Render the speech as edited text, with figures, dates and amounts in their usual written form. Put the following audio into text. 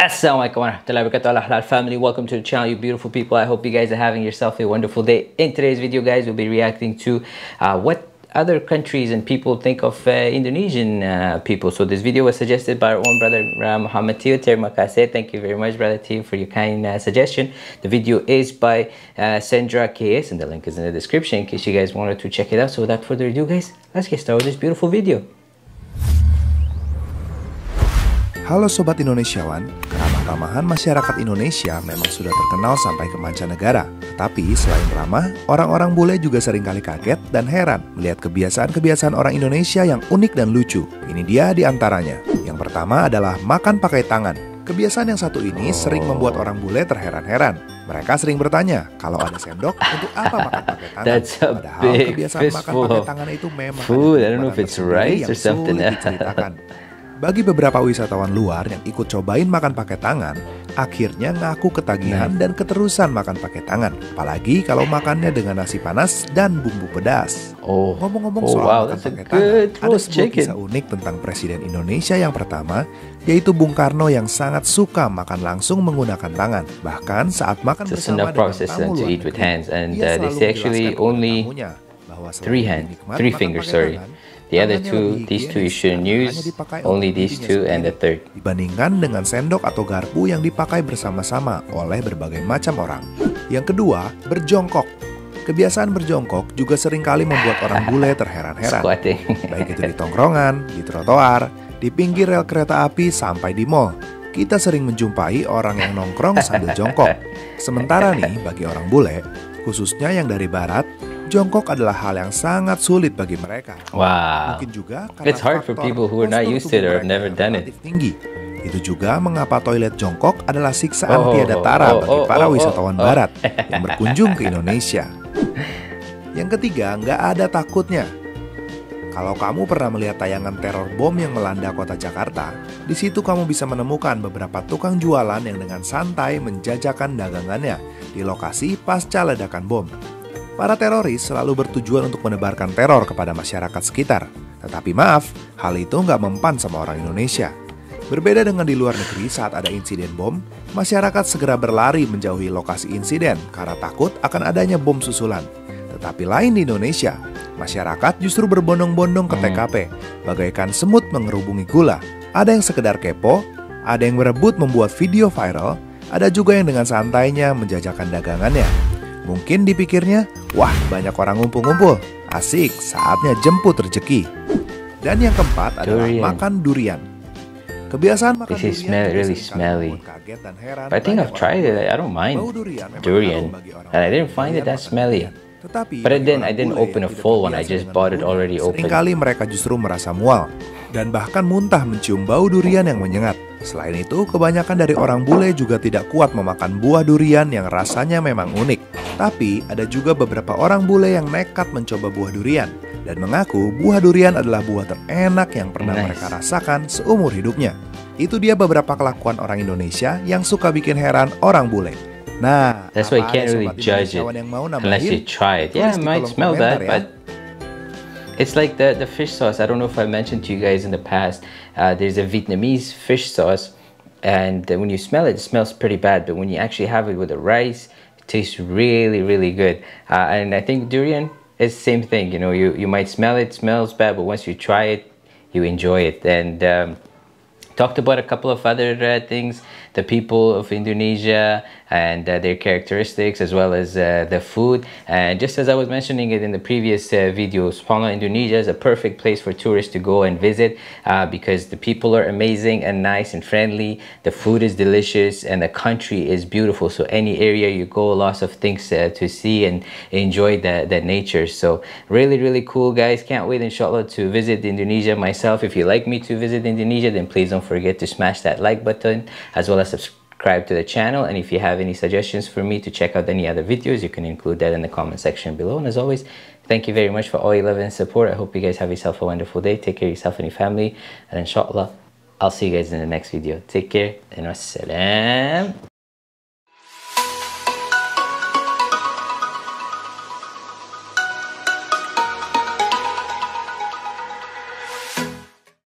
Assalamualaikum warahmatullahi wabarakatuh family, welcome to the channel, you beautiful people. I hope you guys are having yourself a wonderful day. In today's video guys, we'll be reacting to what other countries and people think of Indonesian people. So this video was suggested by our own brother Muhammad Tio. Terima kasih, thank you very much brother Tio for your kind suggestion. The video is by Sandra KS and the link is in the description in case you guys wanted to check it out. So without further ado guys, let's get started with this beautiful video. Halo Sobat Indonesiawan, keramah-tamahan masyarakat Indonesia memang sudah terkenal sampai ke mancanegara. Tapi selain ramah, orang-orang bule juga seringkali kaget dan heran melihat kebiasaan-kebiasaan orang Indonesia yang unik dan lucu. Ini dia di antaranya. Yang pertama adalah makan pakai tangan. Kebiasaan yang satu ini sering membuat orang bule terheran-heran. Mereka sering bertanya, kalau ada sendok, untuk apa makan pakai tangan? Padahal kebiasaan makan pakai tangan itu memang food. I don't know if it's rice or something. Diceritakan. Bagi beberapa wisatawan luar yang ikut cobain makan pakai tangan, akhirnya ngaku ketagihan dan keterusan makan pakai tangan. Apalagi kalau makannya dengan nasi panas dan bumbu pedas. Ngomong-ngomong soal makan pakai tangan, ada sebuah kisah unik tentang Presiden Indonesia yang pertama, yaitu Bung Karno yang sangat suka makan langsung menggunakan tangan. Bahkan saat makan bersama dengan tamu luar negeri, dia selalu menjelaskan bahwa three fingers. The other two, these two you shouldn't use, only these two and the third. Dibandingkan dengan sendok atau garpu yang dipakai bersama-sama oleh berbagai macam orang. Yang kedua, berjongkok. Kebiasaan berjongkok juga seringkali membuat orang bule terheran-heran. Baik itu di tongkrongan, di trotoar, di pinggir rel kereta api, sampai di mall. Kita sering menjumpai orang yang nongkrong sambil jongkok. Sementara nih, bagi orang bule, khususnya yang dari barat, jongkok adalah hal yang sangat sulit bagi mereka. Wow. Mungkin juga karena it's hard for people who are not used to it or have never done it. Tinggi. Itu juga mengapa toilet jongkok adalah siksaan tiada tara bagi para wisatawan barat yang berkunjung ke Indonesia. Yang ketiga, nggak ada takutnya. Kalau kamu pernah melihat tayangan teror bom yang melanda kota Jakarta, di situ kamu bisa menemukan beberapa tukang jualan yang dengan santai menjajakan dagangannya di lokasi pasca ledakan bom. Para teroris selalu bertujuan untuk menebarkan teror kepada masyarakat sekitar. Tetapi maaf, hal itu nggak mempan sama orang Indonesia. Berbeda dengan di luar negeri saat ada insiden bom, masyarakat segera berlari menjauhi lokasi insiden karena takut akan adanya bom susulan. Tetapi lain di Indonesia, masyarakat justru berbondong-bondong ke TKP, bagaikan semut mengerubungi gula. Ada yang sekedar kepo, ada yang berebut membuat video viral, ada juga yang dengan santainya menjajakan dagangannya. Mungkin dipikirnya, wah banyak orang ngumpul-ngumpul, asik, saatnya jemput rezeki. Dan yang keempat adalah makan durian. Kebiasaan makan durian really smelly. But I think I've tried it. I don't mind durian, and I didn't find it that smelly. But then I didn't open a full one. I just bought it already open. Seringkali mereka justru merasa mual dan bahkan muntah mencium bau durian yang menyengat. Selain itu, kebanyakan dari orang bule juga tidak kuat memakan buah durian yang rasanya memang unik. Tapi ada juga beberapa orang bule yang nekat mencoba buah durian dan mengaku buah durian adalah buah terenak yang pernah mereka rasakan seumur hidupnya. Itu dia beberapa kelakuan orang Indonesia yang suka bikin heran orang bule. Nah, that's why you can't really judge it unless you try it. Yeah, it might smell bad, but it's like the fish sauce. I don't know if I mentioned to you guys in the past. There's a Vietnamese fish sauce, and when you smell it, it smells pretty bad. But when you actually have it with the rice, it tastes really, really good. And I think durian is the same thing. You know, you might smell it, smells bad, but once you try it, you enjoy it. And talked about a couple of other things, the people of Indonesia and their characteristics, as well as the food. And just as I was mentioning it in the previous video, Sepang, Indonesia is a perfect place for tourists to go and visit because the people are amazing and nice and friendly, the food is delicious, and the country is beautiful. So any area you go, lots of things to see and enjoy the nature. So really, really cool, guys. Can't wait, inshallah, to visit Indonesia myself. If you'd like me to visit Indonesia, then please don't forget to smash that like button, as well as subscribe to the channel. And if you have any suggestions for me to check out any other videos, you can include that in the comment section below. And as always, thank you very much for all your love and support. I hope you guys have yourself a wonderful day. Take care of yourself and your family, and inshallah I'll see you guys in the next video. Take care and wassalam.